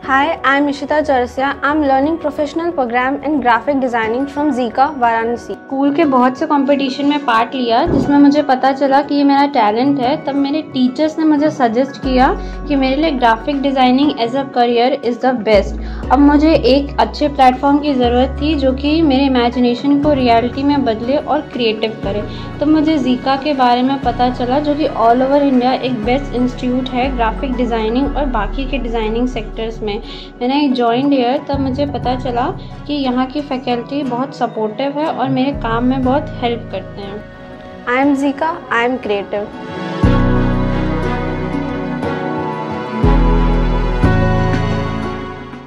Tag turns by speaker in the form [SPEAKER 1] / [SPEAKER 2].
[SPEAKER 1] Hi, I'm Ishita Charasia. I'm learning professional program in graphic designing from Zika, Varanasi.
[SPEAKER 2] School के बहुत से competition में part लिया जिसमें मुझे पता चला कि ये मेरा टैलेंट है। तब मेरे टीचर्स ने मुझे सजेस्ट किया कि मेरे लिए graphic designing as a career is the best. अब मुझे एक अच्छे प्लेटफॉर्म की ज़रूरत थी जो कि मेरे इमेजिनेशन को रियलिटी में बदले और क्रिएटिव करे। तो मुझे जीका के बारे में पता चला जो कि ऑल ओवर इंडिया एक बेस्ट इंस्टीट्यूट है ग्राफिक डिज़ाइनिंग और बाकी के डिज़ाइनिंग सेक्टर्स में। मैंने जॉइंड ईयर तब मुझे पता चला कि यहाँ की फैकल्टी बहुत सपोर्टिव है और मेरे काम में बहुत हेल्प करते हैं।
[SPEAKER 1] I am Zika. I am creative.